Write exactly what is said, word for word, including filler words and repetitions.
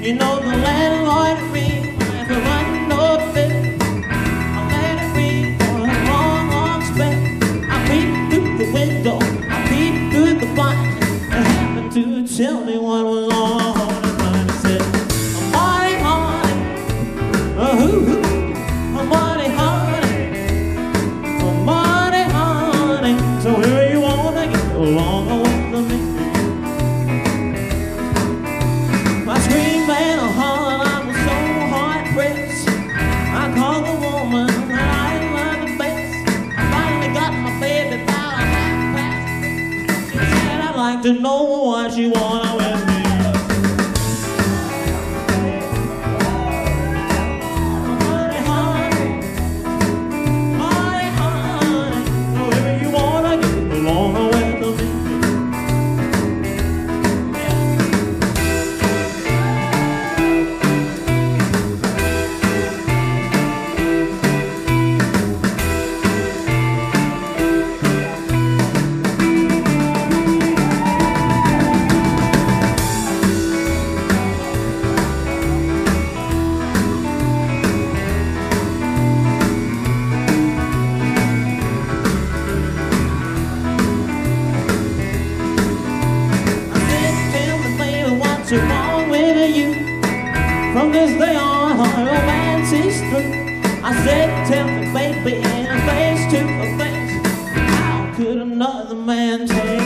You know the landlord at me, if it wasn't no bed, I let it read for a long, long spell. I peeped through the window, I peeped through the blind, and happened to tell me what was on his mind. He said, "Money, honey, uh, hoo, hoo, money, honey, money, honey, so here you wanna get along with me." I screamed and I hollered, I was so hard pressed. I called the woman that I loved the best. I finally got my baby about a half past. She said, "I'd like to know what you wanna with me." Money, honey, money, honey, so if you wanna get along with me. What's wrong with you? From this day on, our romance is through. I said, tell me, baby, in face to face, how could another man take